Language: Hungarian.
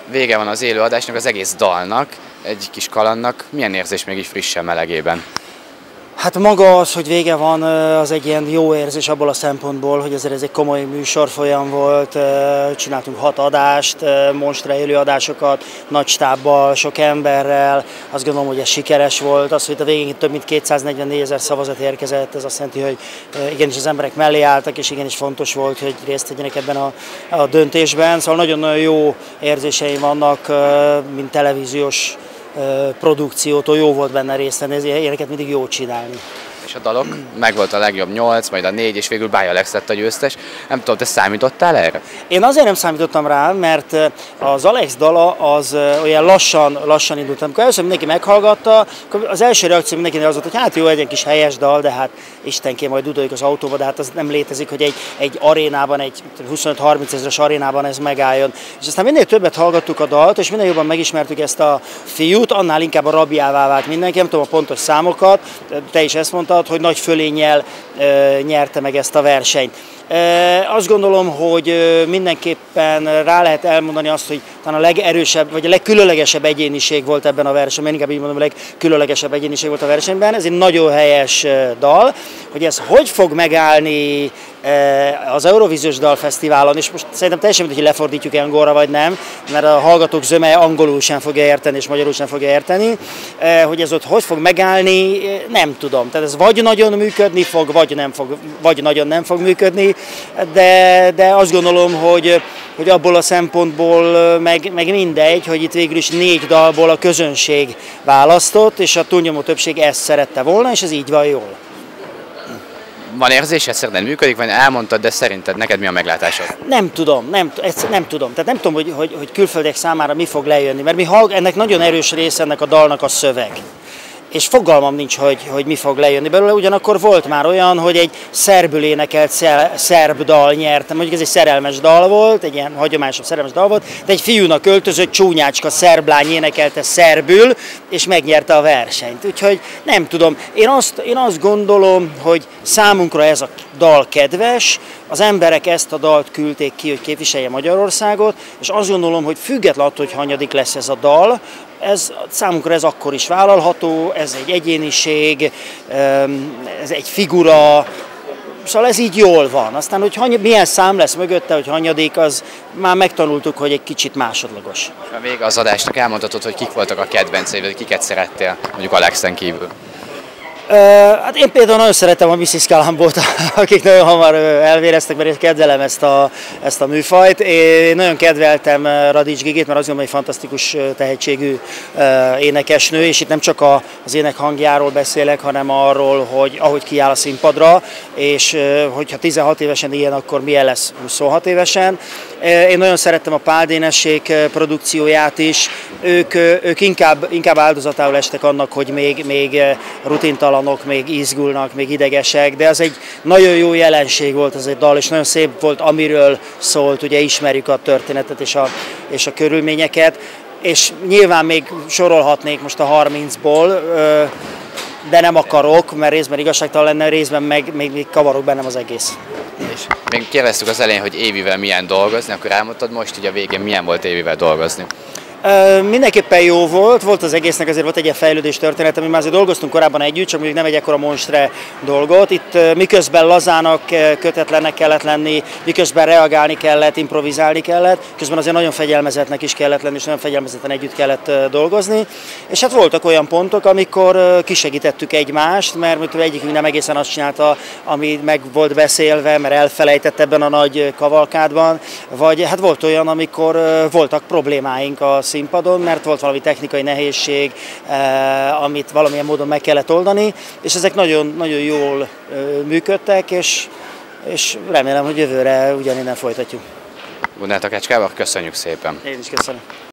vége van az élő adásnak, az egész dalnak, egy kis kalandnak. Milyen érzés még így frissen, melegében? Hát maga az, hogy vége van, az egy ilyen jó érzés abból a szempontból, hogy ez egy komoly műsorfolyam volt, csináltunk 6 adást, monstre élő adásokat, nagy stábbal, sok emberrel, azt gondolom, hogy ez sikeres volt. Az, hogy a végén több mint 244 000 szavazat érkezett, ez azt jelenti, hogy igenis az emberek mellé álltak, és igenis fontos volt, hogy részt vegyenek ebben a döntésben. Szóval nagyon-nagyon jó érzéseim vannak, mint televíziós produkciótól, jó volt benne részt venni, ilyeneket mindig jó csinálni. És a dalok? Megvolt a legjobb 8, majd a 4, és végül Bája Alex lett a győztes. Nem tudom, te számítottál erre? Én azért nem számítottam rá, mert az Alex dala az olyan lassan indult. Amikor először mindenki meghallgatta, az első reakció mindenkinek az volt, hogy hát jó, egy kis helyes dal, de hát istenként majd dudoljuk az autóba, de hát az nem létezik, hogy egy arénában, egy 25-30 ezeres arénában ez megálljon. És aztán minél többet hallgattuk a dalt, és minél jobban megismertük ezt a fiút, annál inkább a rabjává vált mindenki. Nem tudom a pontos számokat, te is ezt mondtad, hogy nagy fölénnyel nyerte meg ezt a versenyt. Azt gondolom, hogy mindenképpen rá lehet elmondani azt, hogy talán a legerősebb, vagy a legkülönlegesebb egyéniség volt ebben a versenyben, inkább így mondom, a legkülönlegesebb egyéniség volt a versenyben. Ez egy nagyon helyes dal, hogy ez hogy fog megállni az Eurovíziós Dalfesztiválon, és most szerintem teljesen mindegy, hogy lefordítjuk angolra vagy nem, mert a hallgatók zöme angolul sem fogja érteni, és magyarul sem fogja érteni, hogy ez ott hogy fog megállni, nem tudom. Tehát ez vagy nagyon működni fog, vagy nagyon nem fog működni, de azt gondolom, hogy abból a szempontból meg mindegy, hogy itt végül is 4 dalból a közönség választott, és a túlnyomó többség ezt szerette volna, és ez így van jól. Van érzésed, szerinted működik, vagy elmondtad, de szerinted neked mi a meglátásod? Nem tudom. Tehát nem tudom, hogy külföldiek számára mi fog lejönni, mert ennek nagyon erős része ennek a dalnak a szöveg. És fogalmam nincs, hogy mi fog lejönni belőle, ugyanakkor volt már olyan, hogy egy szerbül énekelt szerb dal nyert, mondjuk ez egy szerelmes dal volt, egy ilyen hagyományosabb szerelmes dal volt, de egy fiúnak öltözött csúnyácska szerblány énekelte szerbül, és megnyerte a versenyt. Úgyhogy nem tudom, én azt gondolom, hogy számunkra ez a dal kedves, az emberek ezt a dalt küldték ki, hogy képviselje Magyarországot, és azt gondolom, hogy függetlenül attól, hogy hanyadik lesz ez a dal, számunkra ez akkor is vállalható, ez egy egyéniség, ez egy figura, szóval ez így jól van. Aztán, hogy milyen szám lesz mögötte, hogy hanyadik, az már megtanultuk, hogy egy kicsit másodlagos. A vége az adásnak elmondhatod, hogy kik voltak a kedvenceid, vagy kiket szerettél, mondjuk Alexen kívül. Hát én például nagyon szeretem a Mrs. Kalambót, akik nagyon hamar elvéreztek, mert én kedvelem ezt a műfajt. Én nagyon kedveltem Radics Gigit, mert azt gondolom, hogy fantasztikus tehetségű énekesnő, és itt nem csak az ének hangjáról beszélek, hanem arról, hogy ahogy kiáll a színpadra, és hogyha 16 évesen ilyen, akkor milyen lesz 26 évesen. Én nagyon szerettem a Pál Dénessék produkcióját is, ők inkább áldozatául estek annak, hogy még rutintalanok, még izgulnak, még idegesek, de az egy nagyon jó jelenség volt ez egy dal, és nagyon szép volt, amiről szólt, ugye ismerjük a történetet és a körülményeket, és nyilván még sorolhatnék most a 30-ból, de nem akarok, mert részben igazságtalan lenne, részben még kavarok bennem az egész. És még kérdeztük az elején, hogy Évivel milyen dolgozni, akkor elmondtad most, hogy a végén milyen volt Évivel dolgozni. Mindenképpen jó volt az egésznek, azért volt egy ilyen fejlődés történet, mi már azért dolgoztunk korábban együtt, csak mondjuk nem egy ekkora monstre dolgot. Itt miközben lazának, kötetlennek kellett lenni, miközben reagálni kellett, improvizálni kellett, közben azért nagyon fegyelmezetnek is kellett lenni, és nagyon fegyelmezetten együtt kellett dolgozni. És hát voltak olyan pontok, amikor kisegítettük egymást, mert egyikünk nem egészen azt csinálta, ami meg volt beszélve, mert elfelejtett ebben a nagy kavalkádban, vagy hát volt olyan, amikor voltak problémáink a színpadon, mert volt valami technikai nehézség, amit valamilyen módon meg kellett oldani, és ezek nagyon, nagyon jól működtek, és remélem, hogy jövőre ugyaninnen folytatjuk. Gunnar Takácskával köszönjük szépen! Én is köszönöm!